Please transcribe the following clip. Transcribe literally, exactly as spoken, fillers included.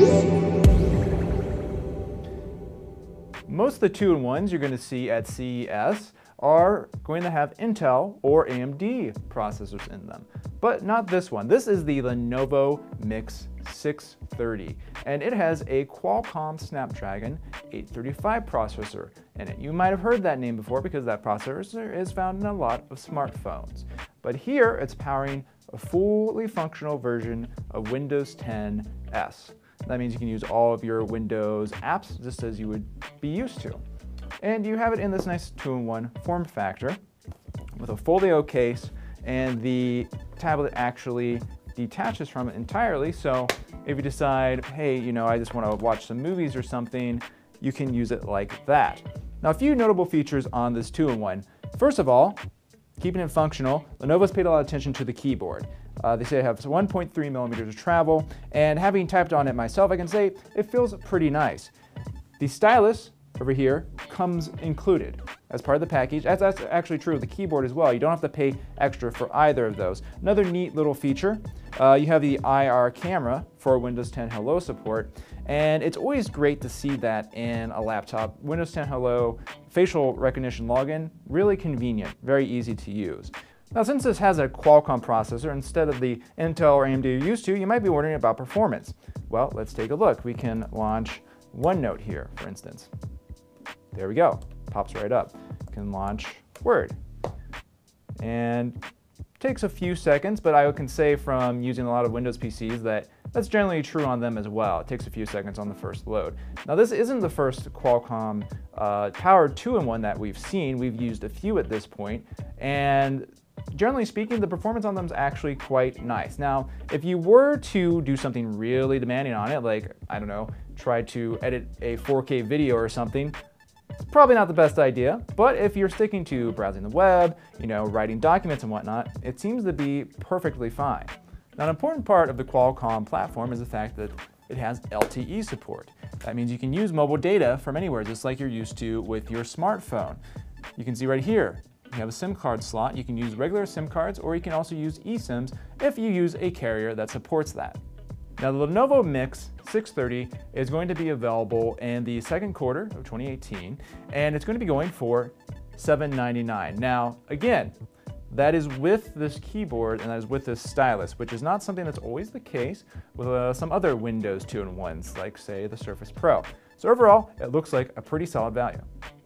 Most of the two in ones you're going to see at C E S are going to have Intel or A M D processors in them, but not this one. This is the Lenovo Mix six thirty, and it has a Qualcomm Snapdragon eight thirty-five processor in it. You might have heard that name before because that processor is found in a lot of smartphones. But here it's powering a fully functional version of Windows ten S. That means you can use all of your Windows apps just as you would be used to. And you have it in this nice two in one form factor with a Folio case, and the tablet actually detaches from it entirely. So if you decide, hey, you know, I just want to watch some movies or something, you can use it like that. Now, a few notable features on this two in one. First of all, keeping it functional, Lenovo's paid a lot of attention to the keyboard. Uh, they say it has one point three millimeters of travel, and having typed on it myself, I can say it feels pretty nice. The stylus over here comes included as part of the package. That's, that's actually true of the keyboard as well. You don't have to pay extra for either of those. Another neat little feature, uh, you have the I R camera for Windows ten Hello support, and it's always great to see that in a laptop. Windows ten Hello facial recognition login, really convenient, very easy to use. Now, since this has a Qualcomm processor instead of the Intel or A M D you're used to, you might be wondering about performance. Well, let's take a look. We can launch OneNote here, for instance. There we go, pops right up. You can launch Word. And takes a few seconds, but I can say from using a lot of Windows P Cs that that's generally true on them as well. It takes a few seconds on the first load. Now, this isn't the first Qualcomm uh, powered two in one that we've seen. We've used a few at this point, and generally speaking, the performance on them is actually quite nice. Now, if you were to do something really demanding on it, like, I don't know, try to edit a four K video or something, it's probably not the best idea. But if you're sticking to browsing the web, you know, writing documents and whatnot, it seems to be perfectly fine. Now, an important part of the Qualcomm platform is the fact that it has L T E support. That means you can use mobile data from anywhere, just like you're used to with your smartphone. You can see right here, you have a SIM card slot. You can use regular SIM cards, or you can also use eSIMs if you use a carrier that supports that. Now, the Lenovo Mix six thirty is going to be available in the second quarter of twenty eighteen, and it's going to be going for seven ninety-nine. Now, again, that is with this keyboard and that is with this stylus, which is not something that's always the case with uh, some other Windows two in ones, like say the Surface Pro. So overall, it looks like a pretty solid value.